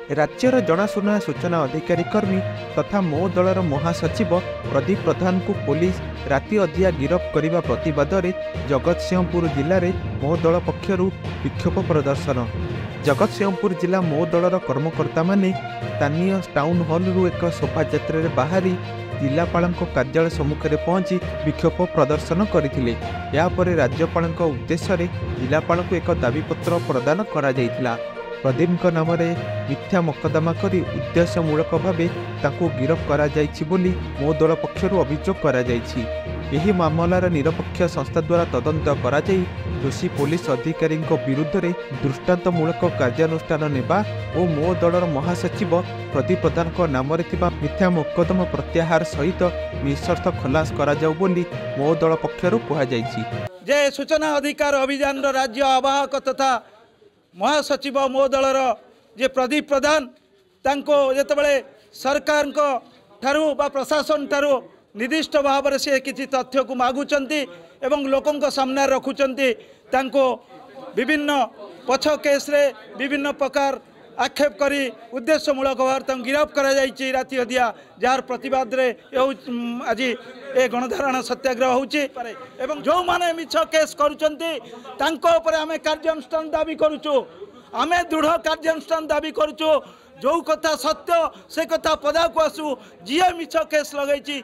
राज्यर जनाशुना सूचना अधिकारी कर्मी तथा मो दलर महासचिव प्रदीप प्रधान को पुलिस राति अधिया गिरफ करने प्रतिवाद में जगतसिंहपुर जिले में मो दल पक्षर विक्षोभ प्रदर्शन। जगतसिंहपुर जिला मो दलर कर्मकर्ता माने स्थानीय टाउन हॉल एक शोभा बाहरी जिलापाल कार्यालय सम्मुखें पहुंची विक्षोभ प्रदर्शन करते। यापर राज्यपाल उद्देश्य जिलापाल को एक दाबीपत्र प्रदान कर प्रदीप नाम मिथ्या मकदमा करी उद्देश्यमूलक भाव गिरफ कर मो दल पक्षर अभियोग कर मामलार निरपेक्ष संस्था द्वारा तदंत कर दोषी पुलिस अधिकारी विरुद्ध में दृष्टांतमूलक कार्यानुष्ठान नेबा और मो दलर महासचिव प्रदीप प्रधान नाम मिथ्या मकदमा प्रत्याहार सहित निःशर्त खलास करा जाऊ बोली मो दल पक्षर कहुई। सूचना अधिकार अभियान राज्य आवाहक तथा महासचिव मो दलर जे प्रदीप प्रधान तांको जेतबेले सरकार ठारू बा प्रशासन ठारू निर्दिष्ट भाव में सी किसी तथ्य को मागुचंती एवं लोकों सामने रखुचंती तांको विभिन्न पछ केस रे विभिन्न प्रकार आक्षेप करी उद्देश्यमूलक भाव गिरफ कर राति अधिया जार प्रतिवाद रे आज ए गणधारण सत्याग्रह होची एवं जो माने मिछ केस करूचंती तांको ऊपर आमे कार्यानुष्ठान दाबी करूचु आमे दृढ़ कार्यानुष्ठान दाबी करूचु जो कथा सत्य से कथा पदा को आसू जी मिछ केस लगे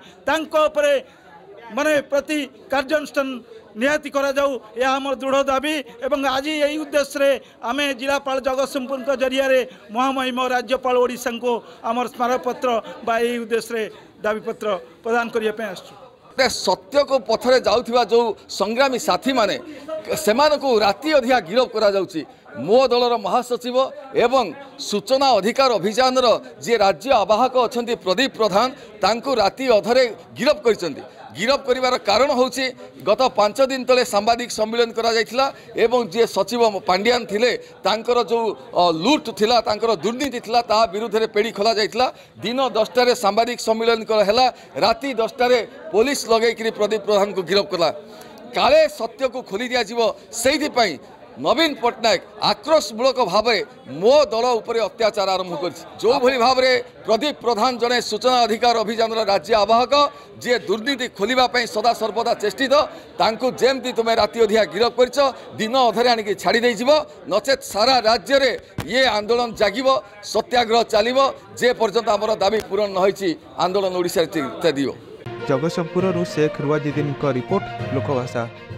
माने प्रति कार्यानुष्ठान निहाती करा जाऊ यह आम दृढ़ दाबी एवं आज यही उद्देश्य रे आमे जिलापाल जगतसिंहपुर जरिया महामहिम राज्यपाल ओडिशा को आमर स्मारकपत्र बा यही उद्देश्य रे दाबीपत्र प्रदान करने आसु। सत्य को पथरे जाउथिबा जो संग्रामी साथी माने सेमान को राति अधिया गिरफ करा जाउची। मो दलर महासचिव एवं सूचना अधिकार अभियान जे राज्य आवाहक अच्छा प्रदीप प्रधान तांको राति अधरे गिरफ कर गिरफ करिवार कारण होची गत 5 दिन तले सांबादिक सम्मेलन करा जायथिला एवं जे सचिव पांड्यान थिले तांकर जो लूट थिला तांकर दुर्नीति थिला ता विरुद्ध रे पेड़ी खोला जायथिला। दिन 10टा रे सांबादिक सम्मेलन हला राति 10टा रे पुलिस लगै करी प्रदीप प्रधान को गिरफ कला काले सत्य को खोली दिया जीवो सेहि पई नवीन पट्टनायक आक्रोशमूलक भाव मो दल उपर अत्याचार आरंभ कर जो भली भाव प्रदीप प्रधान जड़े सूचना अधिकार अभियान राज्य आवाहक जे दुर्नीति खोलने सदा सर्वदा चेष्टित तांको जेमती तुम्हें राति अधिया गिरफ कर दिन अधरे आणिक छाड़ी नचेत सारा राज्य रे ये आंदोलन जागिब सत्याग्रह चलो जे पर्यंत आमर दाबी पूरण न आंदोलन ओडिशा दियो। जगतसिंहपुर शेख रुआजुद्दीन रिपोर्ट लोकभाषा।